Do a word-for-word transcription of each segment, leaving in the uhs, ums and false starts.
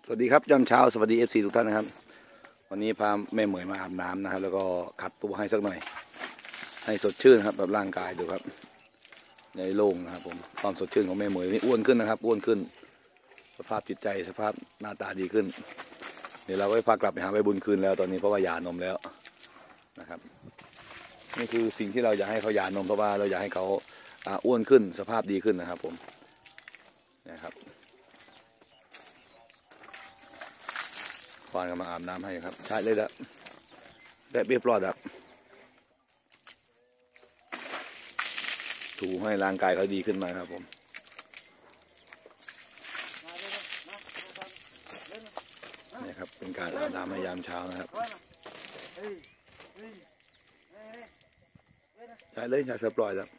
สวัสดีครับยามเช้าสวัสดีเอฟซีทุกท่านนะครับวันนี้พาแม่เหมยมาอาบน้ำนะครับแล้วก็ขัดตัวให้สักหน่อยให้สดชื่นครับแบบร่างกายดูครับในโล่งนะครับผมความสดชื่นของแม่เหมยนี่อ้วนขึ้นนะครับอ้วนขึ้นสภาพจิตใจสภาพหน้าตาดีขึ้นเดี๋ยวเราก็พากลับไปหาใบบุญคืนแล้วตอนนี้เพราะว่าหย่านมแล้วนะครับนี่คือสิ่งที่เราอยากให้เขาหย่านมเพราะว่าเราอยากให้เขาอ้วนขึ้นสภาพดีขึ้นนะครับผมนะครับควานก็มาอาบน้ำให้ครับใช่เลยละได้เรียบร้อยแล้วถูให้ร่างกายเขาดีขึ้นมาครับผมนี่ครับเป็นการอาบน้ำในยามเช้านะครับใช่เลยใช่เรียบร้อยแล้ว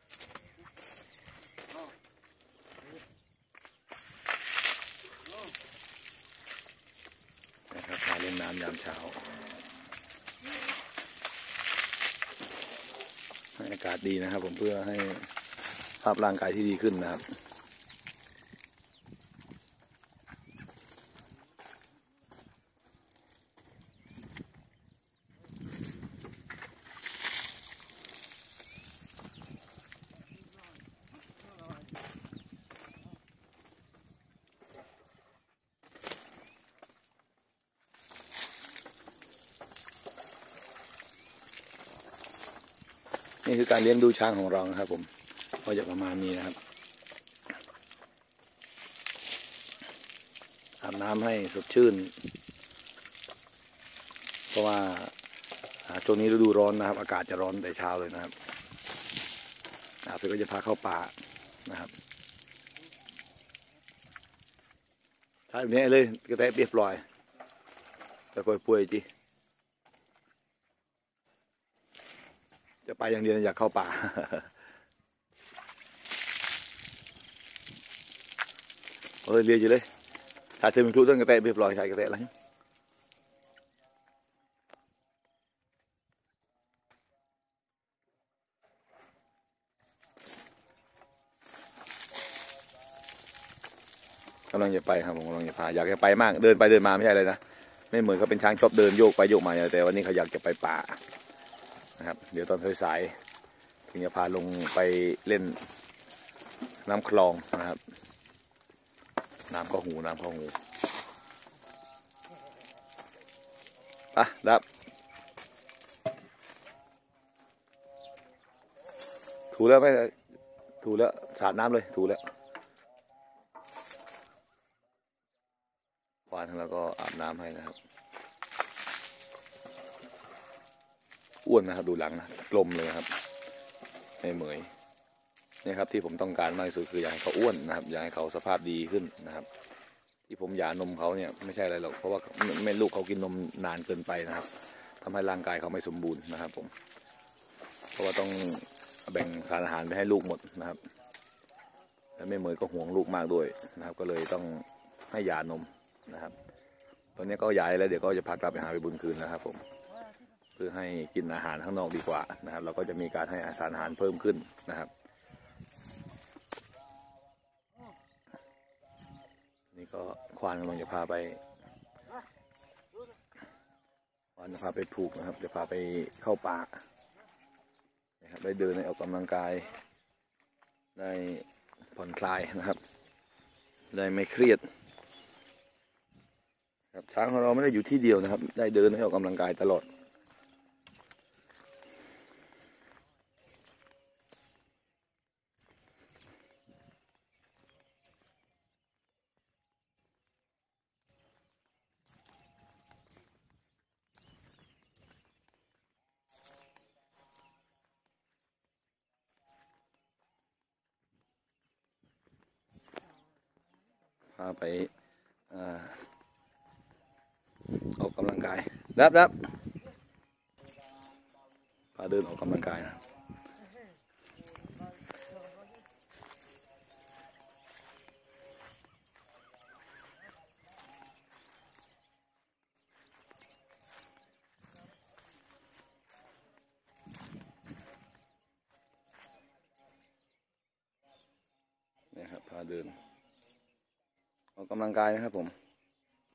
นะครับพาเล่นน้ำยามเช้าให้อากาศดีนะครับผมเพื่อให้ภาพร่างกายที่ดีขึ้นนะครับนี่คือการเลี้ยงดูช้างของเรานะครับผมก็จะประมาณนี้นะครับอาบน้ำให้สดชื่นเพราะว่าช่วงนี้ฤดูร้อนนะครับอากาศจะร้อนแต่เช้าเลยนะครับอาบเสร็จก็จะพาเข้าป่านะครับถ้าแบบนี้เลยกระแตะเรียบร้อยแต่ค่อยป่วยจีจะไปอย่างเดียวอยากเข้าป่าเออเรียอยู่เลยถ้าเธอมีครูต้นกระแตเรียบร้อยใช่กระแตอะไรกำลังจะไปครับผมกำลังจะพาอยากจะไปมากเดินไปเดินมาไม่ใช่เลยนะไม่เหมือนเขาเป็นช้างชอบเดินโยกไปโยกมาแต่วันนี้เขาอยากจะไปป่านะครับเดี๋ยวตอนสายๆถึงจะพาลงไปเล่นน้ำคลองนะครับน้ำเข้าหูน้ำเข้าหูไปดับถูแล้วไม่ถูแล้วสาดน้ำเลยถูแล้วควานแล้วก็อาบน้ำให้นะครับอ้วนนะครับดูหลังนะกลมเลยครับไม่เหมยนี่ครับที่ผมต้องการมากที่สุดคืออยากให้เขาอ้วนนะครับอยากให้เขาสภาพดีขึ้นนะครับที่ผมหย่านมเขาเนี่ยไม่ใช่อะไรหรอกเพราะว่าแม่ลูกเขากินนมนานเกินไปนะครับทำให้ร่างกายเขาไม่สมบูรณ์นะครับผมเพราะว่าต้องแบ่งสารอาหารไปให้ลูกหมดนะครับและแม่เหมยก็ห่วงลูกมากด้วยนะครับก็เลยต้องให้หย่านมนะครับตอนนี้ก็ย้ายแล้วเดี๋ยวก็จะพากลับไปหาไปบุญคืนนะครับผมเพื่อให้กินอาหารข้างนอกดีกว่านะครับเราก็จะมีการให้สารอาหารเพิ่มขึ้นนะครับนี่ก็ควานกำลังจะพาไปควานจะพาไปผูกนะครับจะพาไปเข้าป่านะครับได้เดินได้ออกกำลังกายได้ผ่อนคลายนะครับได้ไม่เครียดครับช้างของเราไม่ได้อยู่ที่เดียวนะครับได้เดินให้ออกกำลังกายตลอดพาไปออกกำลังกายดับดับพาเดินออกกำลังกายนะนี่ครับพาเดินออกกำลังกายนะครับผม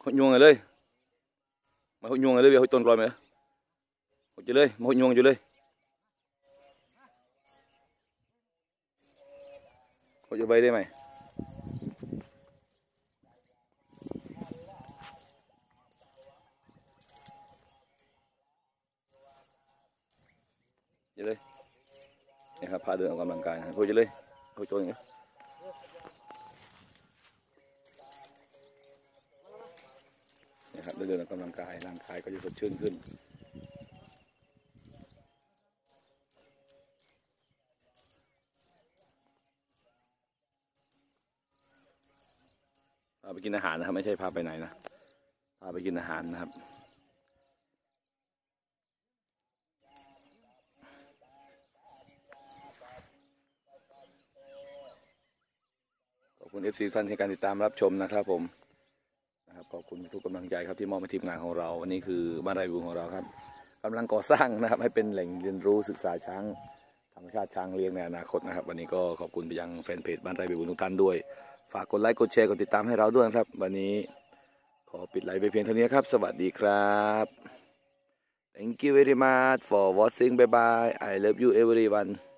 หดยวงเลยมาหดยวงเลยเบียร์หดต้นกลอยไหมหดอยู่เลยมาหดยวงอยู่เลยหดอยู่ใบได้ไหมอยู่เลยนี่ครับพาเดินออกกำลังกายหดอยู่เลยหดตัวอย่างเงี้ยนะครับเดินออกกำลังกายร่างกายก็จะสดชื่นขึ้นพาไปกินอาหารนะครับไม่ใช่พาไปไหนนะพาไปกินอาหารนะครับขอบคุณ เอฟ ซี ท่านที่การติดตามรับชมนะครับผมนะครับขอบคุณทุกกำลังใจครับที่มอบให้ทีมงานของเราวันนี้คือบ้านไร่บุญของเราครับกำลังก่อสร้างนะครับให้เป็นแหล่งเรียนรู้ศึกษาช้างธรรมชาติช้างเลี้ยงในอนาคตนะครับวันนี้ก็ขอบคุณไปยังแฟนเพจบ้านไร่บุญทุกท่านด้วยฝากกดไลค์กดแชร์กดติดตามให้เราด้วยครับวันนี้ขอปิดไลฟ์ไปเพียงเท่านี้ครับสวัสดีครับ Thank you very much for watching bye bye I love you everyone